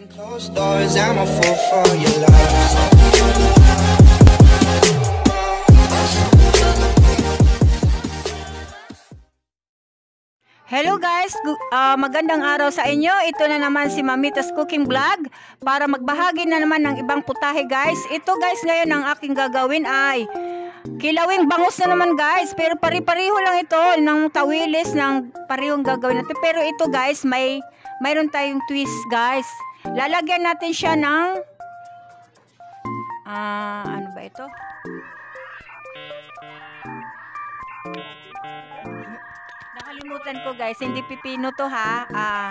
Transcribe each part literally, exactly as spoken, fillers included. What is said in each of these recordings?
Closed doors, I'm a fool for your love. Hello guys, uh, magandang araw sa inyo. Ito na naman si Mamita's Cooking Vlog para magbahagi na naman ng ibang putahe guys. Ito guys, ngayon ang aking gagawin ay kilawing bangus na naman guys. Pero pari-pariho lang ito ng tawilis ng parihong gagawin natin. Pero ito guys, may mayroon tayong twist guys. Lalagyan natin siya ng uh, ano ba ito? Nakalimutan ko guys, hindi pipino to ha. Ah,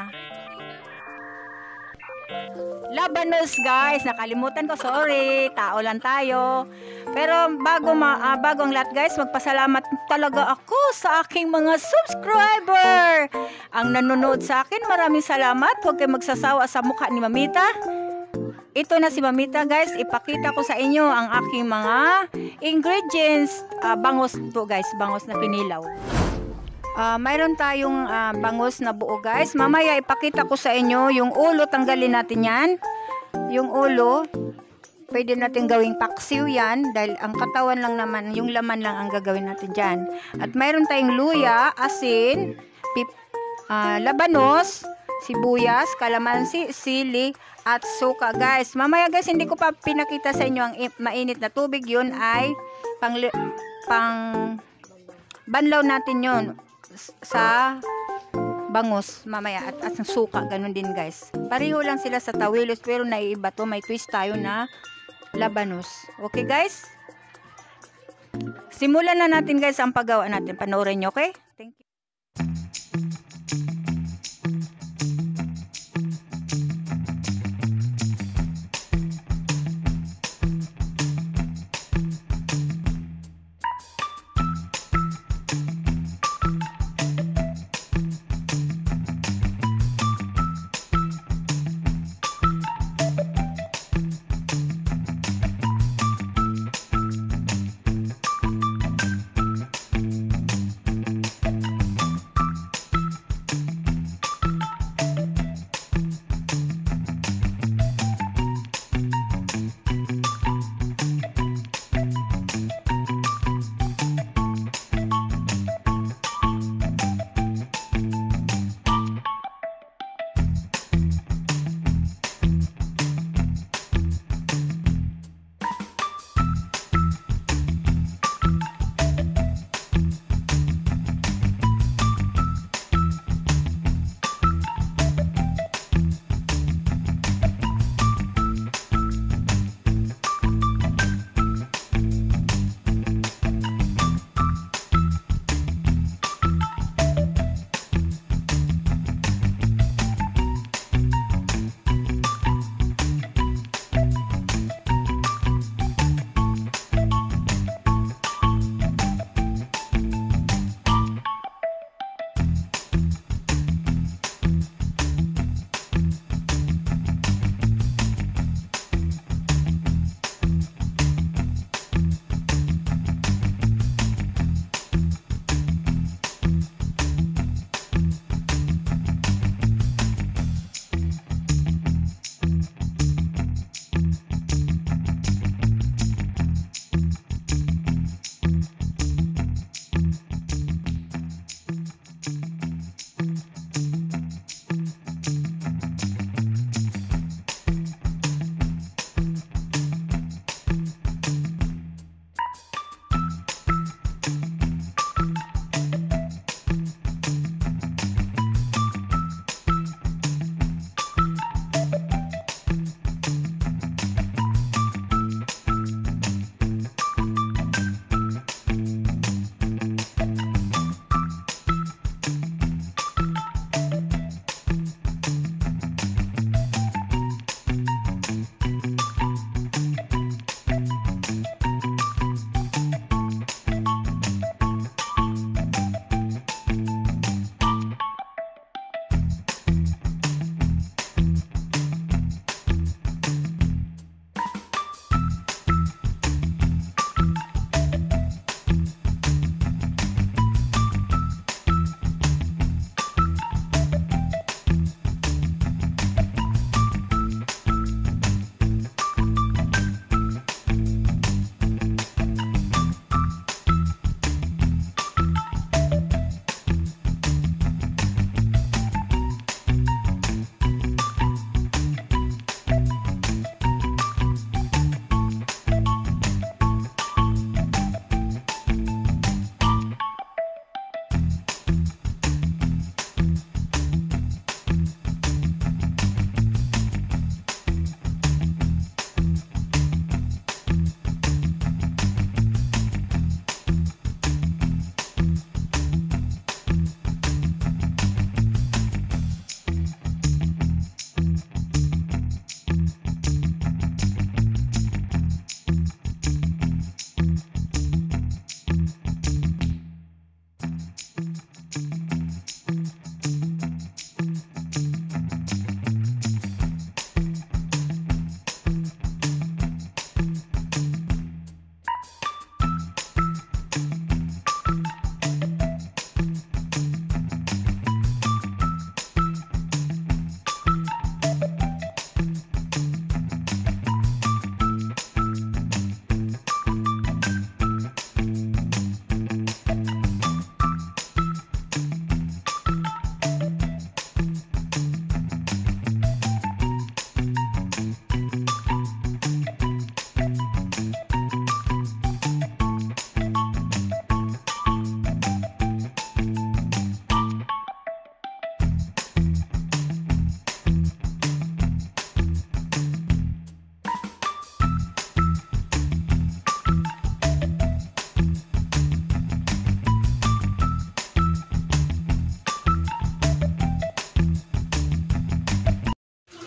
labanos guys, nakalimutan ko, sorry, tao lang tayo. Pero bago ma ah, bago ang lahat guys, magpasalamat talaga ako sa aking mga subscriber. Ang nanonood sa akin, maraming salamat. Huwag kayong magsasawa sa mukha ni Mamita. Ito na si Mamita guys, ipakita ko sa inyo ang aking mga ingredients. Ah, bangus to guys, bangus na kinilaw. Uh, mayroon tayong uh, bangus na buo guys. Mamaya ipakita ko sa inyo yung ulo, tanggalin natin yan. Yung ulo, pwede natin gawing paksiw yan dahil ang katawan lang naman, yung laman lang ang gagawin natin dyan. At mayroon tayong luya, asin, pip, uh, labanos, sibuyas, kalamansi, sili, at suka guys. Mamaya guys, hindi ko pa pinakita sa inyo ang mainit na tubig. Yun ay pang, pang banlaw natin yun sa bangus mamaya at, at suka, ganun din guys. Pareho lang sila sa tawilos pero naiiba to, may twist tayo na labanos. Okay guys, simulan na natin guys ang paggawa natin. Panoorin nyo, okay? Thank you.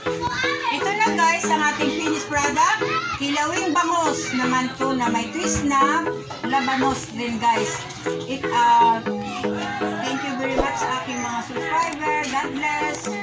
Ito na guys, ang ating finished product. Kilawing bangus naman to na may twist na labanos din guys. It, uh, thank you very much sa aking mga subscriber. God bless.